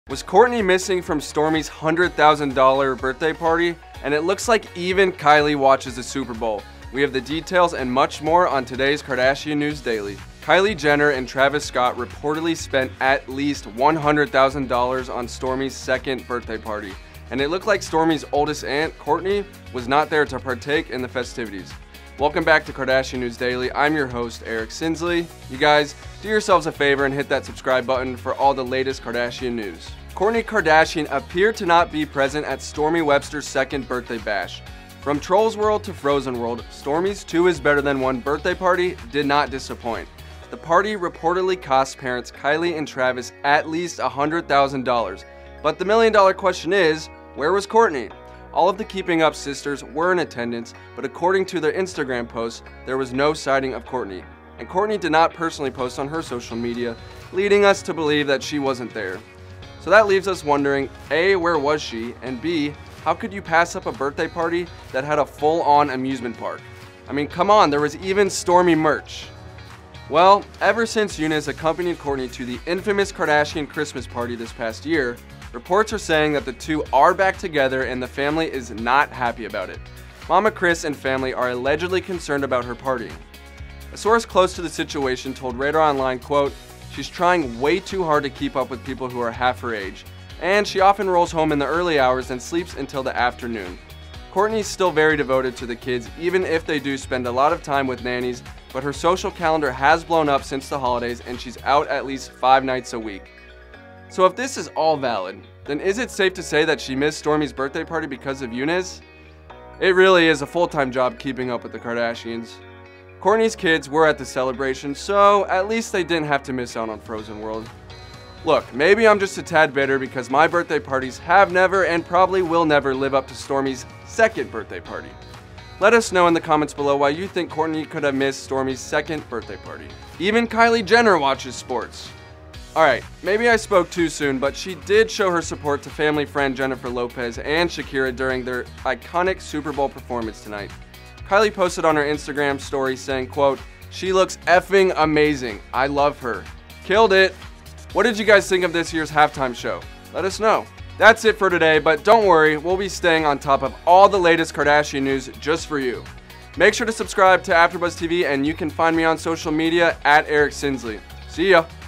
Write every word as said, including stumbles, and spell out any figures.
Was Kourtney missing from Stormi's one hundred thousand dollar birthday party? And it looks like even Kylie watches the Super Bowl. We have the details and much more on today's Kardashian News Daily. Kylie Jenner and Travis Scott reportedly spent at least one hundred thousand dollars on Stormi's second birthday party. And it looked like Stormi's oldest aunt, Kourtney, was not there to partake in the festivities. Welcome back to Kardashian News Daily. I'm your host, Eric Sinsley. You guys, do yourselves a favor and hit that subscribe button for all the latest Kardashian news. Kourtney Kardashian appeared to not be present at Stormi Webster's second birthday bash. From Trolls World to Frozen World, Stormi's two is better than one birthday party did not disappoint. The party reportedly cost parents Kylie and Travis at least one hundred thousand dollars. But the million dollar question is, where was Kourtney? All of the Keeping Up sisters were in attendance, but according to their Instagram posts, there was no sighting of Kourtney. And Kourtney did not personally post on her social media, leading us to believe that she wasn't there. So that leaves us wondering, A, where was she? And B, how could you pass up a birthday party that had a full-on amusement park? I mean, come on, there was even Stormi merch. Well, ever since Eunice accompanied Kourtney to the infamous Kardashian Christmas party this past year, reports are saying that the two are back together and the family is not happy about it. Mama Kris and family are allegedly concerned about her partying. A source close to the situation told Radar Online, quote, "She's trying way too hard to keep up with people who are half her age, and she often rolls home in the early hours and sleeps until the afternoon. Kourtney's still very devoted to the kids, even if they do spend a lot of time with nannies, but her social calendar has blown up since the holidays and she's out at least five nights a week." So if this is all valid, then is it safe to say that she missed Stormi's birthday party because of Eunice? It really is a full-time job keeping up with the Kardashians. Kourtney's kids were at the celebration, so at least they didn't have to miss out on Frozen World. Look, maybe I'm just a tad bitter because my birthday parties have never and probably will never live up to Stormi's second birthday party. Let us know in the comments below why you think Kourtney could have missed Stormi's second birthday party. Even Kylie Jenner watches sports. Alright, maybe I spoke too soon, but she did show her support to family friend Jennifer Lopez and Shakira during their iconic Super Bowl performance tonight. Kylie posted on her Instagram story saying, quote, "She looks effing amazing. I love her. Killed it." What did you guys think of this year's halftime show? Let us know. That's it for today, but don't worry, we'll be staying on top of all the latest Kardashian news just for you. Make sure to subscribe to AfterBuzz T V and you can find me on social media at Eric Sinsley. See ya.